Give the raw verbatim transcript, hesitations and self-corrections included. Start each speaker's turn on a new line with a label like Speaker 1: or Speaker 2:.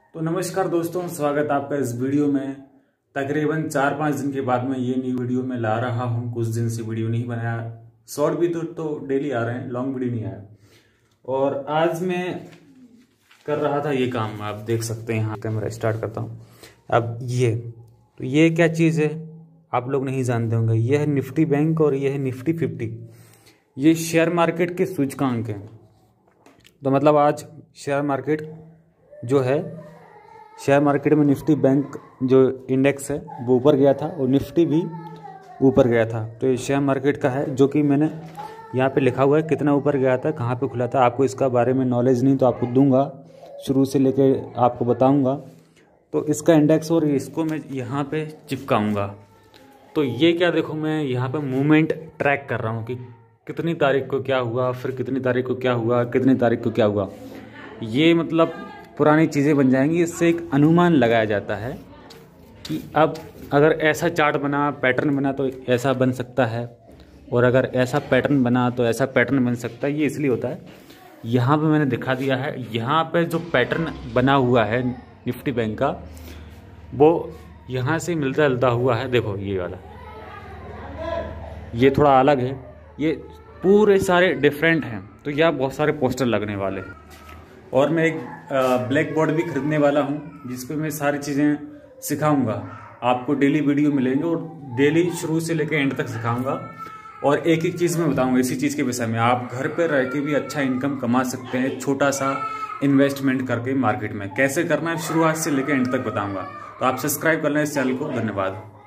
Speaker 1: तो नमस्कार दोस्तों, स्वागत आपका इस वीडियो में। तकरीबन चार पाँच दिन के बाद मैं ये नई वीडियो में ला रहा हूँ। कुछ दिन से वीडियो नहीं बनाया। शॉर्ट भी तो, तो डेली आ रहे हैं, लॉन्ग वीडियो नहीं आया। और आज मैं कर रहा था ये काम, आप देख सकते हैं। यहाँ कैमरा स्टार्ट करता हूँ। अब ये तो ये क्या चीज़ है आप लोग नहीं जानते होंगे। ये है निफ्टी बैंक और ये है निफ्टी फिफ्टी। ये शेयर मार्केट के सूचकांक हैं। तो मतलब आज शेयर मार्केट जो है, शेयर मार्केट में निफ्टी बैंक जो इंडेक्स है वो ऊपर गया था और निफ्टी भी ऊपर गया था। तो ये शेयर मार्केट का है, जो कि मैंने यहाँ पे लिखा हुआ है कितना ऊपर गया था, कहाँ पे खुला था। आपको इसका बारे में नॉलेज नहीं तो आपको दूंगा, शुरू से लेके आपको बताऊंगा। तो इसका इंडेक्स और इसको मैं यहाँ पे चिपकाऊंगा। तो ये क्या देखो, मैं यहाँ पे मूवमेंट ट्रैक कर रहा हूँ कि कितनी तारीख को क्या हुआ, फिर कितनी तारीख को क्या हुआ, कितनी तारीख को क्या हुआ। ये मतलब पुरानी चीज़ें बन जाएंगी। इससे एक अनुमान लगाया जाता है कि अब अगर ऐसा चार्ट बना, पैटर्न बना तो ऐसा बन सकता है, और अगर ऐसा पैटर्न बना तो ऐसा पैटर्न बन सकता है। ये इसलिए होता है, यहाँ पे मैंने दिखा दिया है। यहाँ पे जो पैटर्न बना हुआ है निफ्टी बैंक का, वो यहाँ से मिलता जुलता हुआ है। देखो ये वाला, ये थोड़ा अलग है, ये पूरे सारे डिफरेंट हैं। तो यहाँ बहुत सारे पोस्टर लगने वाले हैं। और मैं एक ब्लैक बोर्ड भी खरीदने वाला हूँ, जिस पे मैं सारी चीज़ें सिखाऊंगा। आपको डेली वीडियो मिलेंगे और डेली शुरू से लेकर एंड तक सिखाऊंगा। और एक एक चीज़ मैं बताऊंगा इसी चीज़ के विषय में। आप घर पर रह के भी अच्छा इनकम कमा सकते हैं, छोटा सा इन्वेस्टमेंट करके मार्केट में। कैसे करना है शुरुआत से लेकर एंड तक बताऊंगा। तो आप सब्सक्राइब कर लें इस चैनल को। धन्यवाद।